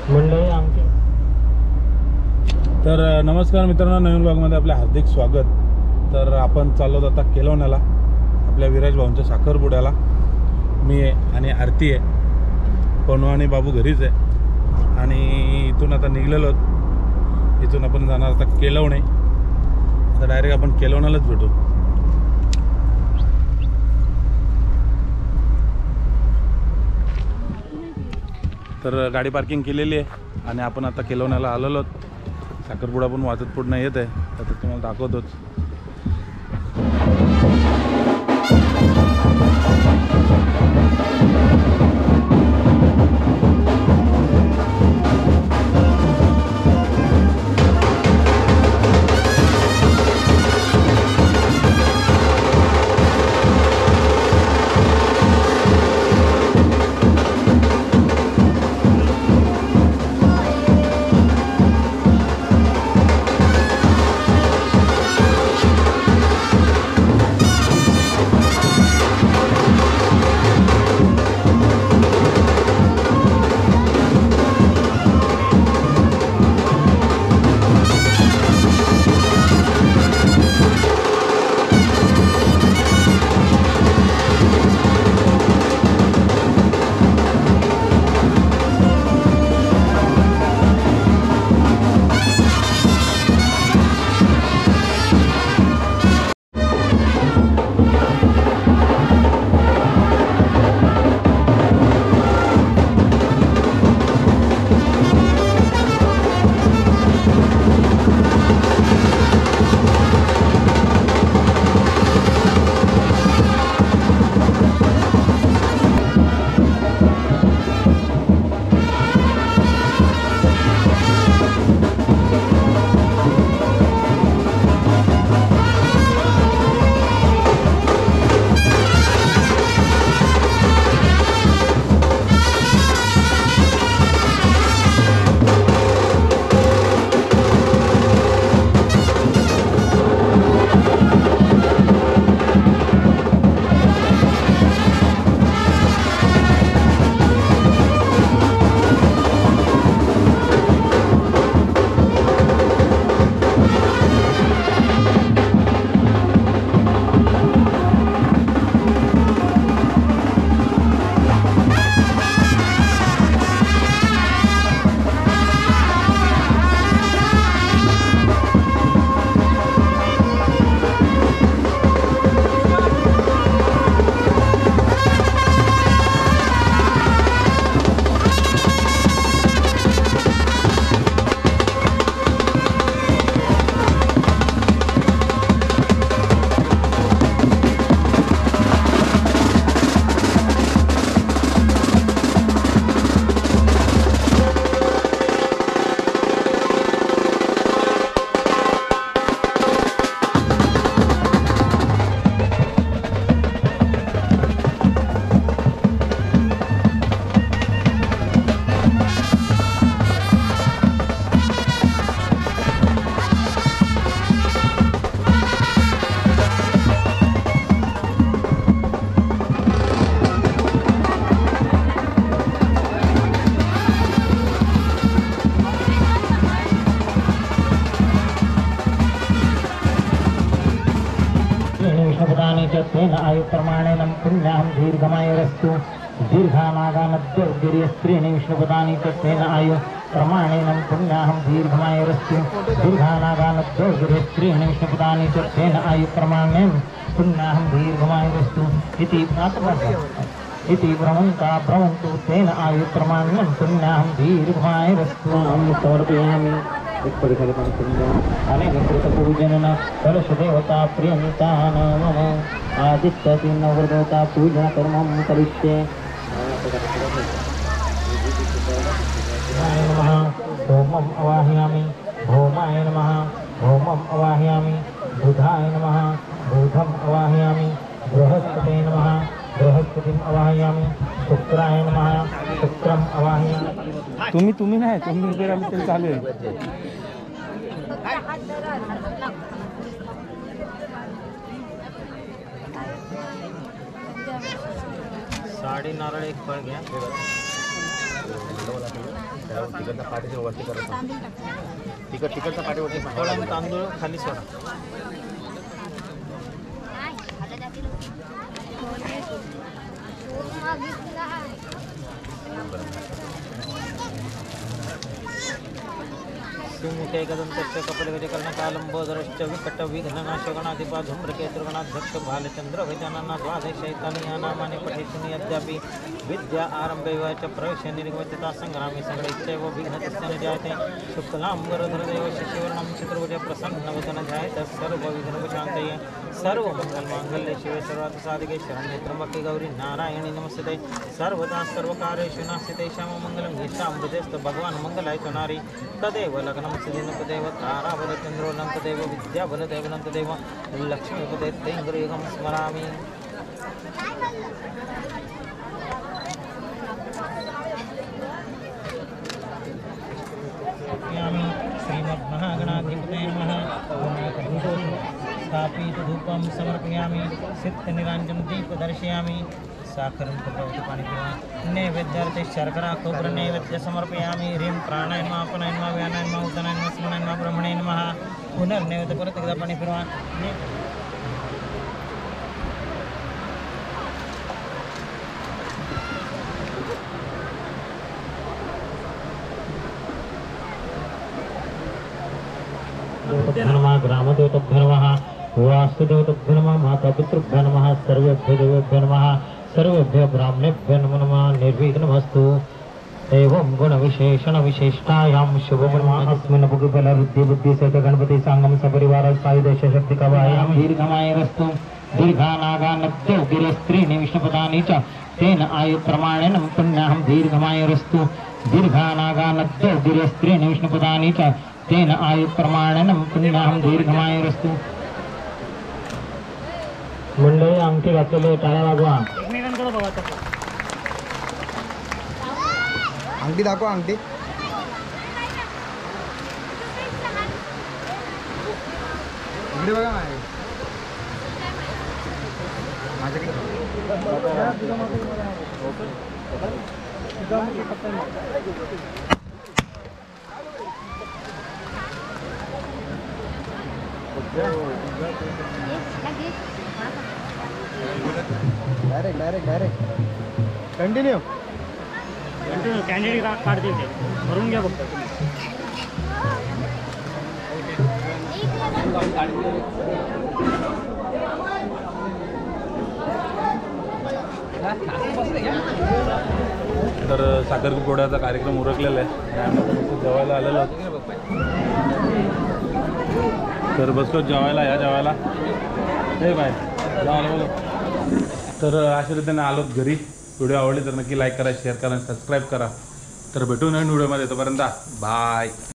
मंडळी आमचे. तर नमस्कार मित्रांनो, नवीन ब्लॉगमध्ये आपले हार्दिक स्वागत. तर आपण चाललो आता केलवण्याला, आपल्या विराज भाऊंच्या साखरपुड्याला. मी आहे आणि आरती आहे, पनू आणि बाबू घरीच आहे. आणि इथून आता निघलेलो, इथून आपण जाणार आता केलवणे. तर डायरेक्ट आपण केलवण्यालाच भेटू. तर गाडी पार्किंग केलेली आहे आणि आपण आता केलवण्याला आलेलो. साखरपुडा पण वाजत पूर्ण येत आहे, तर तुम्हाला दाखवतोच. तेन आयु प्रमाणेन पुण्याहं दीर्घमायुरस्तु. दीर्घानागानद्योगिर्यस्त्रीणि विष्णुपदानि च तेन आयु प्रमाणेन पुण्याहं दीर्घमायुरस्तु. दीर्घानागानद्योगिर्यस्त्रीणि विष्णुपदानि च तेन आयु प्रमाणेन पुण्याहं दीर्घमायुरस्तु. इति भ्रमन्ता भ्रमन्तु तेन आयु प्रमाणेन पुण्याहं दीर्घमायुरस्तु. समर्पयामि अनेक कृतपूजन कलशदेवता प्रियंता नमः. आदित्य नवदेवता पूजा कर्मं करिष्ये. नमः होमम् अवाहयामि. होमाय नमः. होमम् अवाहयामि. बुधाय नमः. बुधम् अवाहयामि. बृहस्पते नमः. बृहस्पतिम् अवाहयामि. शुक्राय नमः. शुक्रम् अवाहयामि. तुम्ही नाही, तुम्ही चालू आहे. साड़ी नारळ एक फळ घ्या. तिकडचा पाठीच्या वरती करत तिकडचा पाठीवरती थोडा तांदूळ खाली सोडा. मुख्य एकदंतस्य कपलगजकर्णकालंबोदरश्च विकटविघ्ननाशगणाधिपा धूम्रकेतुर्गणाध्यक्ष भालचंद्र गजानना द्वादशैतानि पठेषुनि यद्यपि विद्या आरम्भे च प्रवेश निर्गमत्यता संग्रामे सङ्ग्रहित्यैव विघ्नतस्य न जायते शुक्लाम्बरधरदेव शशिवर्णं चतुर्भुज प्रसन्नवदन ध्यायेतः सर्वविघ्नोपशान्तये सर्वमङ्गलमाङ्गल्ये शिवे सर्वार्थसाधिके शरण्ये त्र्यम्बके गौरी नारायणी नमस्ते. सर्वदा सर्वकार्येषु नास्ति श्याममङ्गलं येषामृतेस्तु भगवान् मङ्गलाय च नारी तदेव लग्नं सिद्धिनपदेव ताराबलचन्द्रो नन्तदेव विद्याबलदेव नन्तदेव लक्ष्मीपदे तेन्द्रयुगं स्मरामि. श्रीमद्महागणाधिपते नमः. स्थापित धूपं समर्पयामि. सिद्धनिराञ्जनदीप दर्शयामि. साखरं कपवती पाणी पिवा. नैवेद्यार्थे शर्करा खोबरं नैवेद्य समर्पयामि. ह्रीं प्राणाय नमः अपनाय नमः व्यानाय नमः उदनाय नमः स्मरणाय नमः ब्रह्मणे नमः. पुनर्नैवेद्य परत एकदा पाणी फिरवा. ग्रामदेवताभ्यो नमः. वास्तुदेवताभ्यो नमः. मातापितृभ्यो नमः. सर्वेभ्यो देवेभ्यो नमः. सर्वेभ्यो ब्राह्मणेभ्यो नमो नमः. निर्विघ्नमस्तु. एवं गुणविशेषण विशिष्टायां शुभब्रह्मणस्मिन् बुद्धिसहित गणपति सांगम सपरिवार सायुदेश शक्ति कवायां दीर्घमायुरस्तु. दीर्घानागानद्यो गिरस्त्रीणि विष्णुपदानि च तेन आयुप्रमाणेन पुण्याहं दीर्घमायुरस्तु. दीर्घानागानद्यो गिरस्त्रीणि विष्णुपदानि च तेन आयुप्रमाणेन पुण्याहं दीर्घमायुरस्तु. मंडळी अंगठी घातलेले टाळ्या वाजवा. अंगठी दाखवा. अंगठी इकडे बघा. माझ्याकडे डायरेक्ट कंटिन्यू कॅन्डिडेट कार्ड देते भरून घ्या फक्त. तर साखरपुड्याचा कार्यक्रम उरकलेला आहे. आम्ही जेवायला आलेलो आहोत. तर बसलो जेवायला. या जेवायला हे बाय जेवायला बोलो. तर अशा रीतीने आलोत घरी. व्हिडिओ आवडले तर नक्की लाईक करा, शेअर करा, सबस्क्राईब करा. तर भेटू नवीन व्हिडिओमध्ये. तोपर्यंत बाय.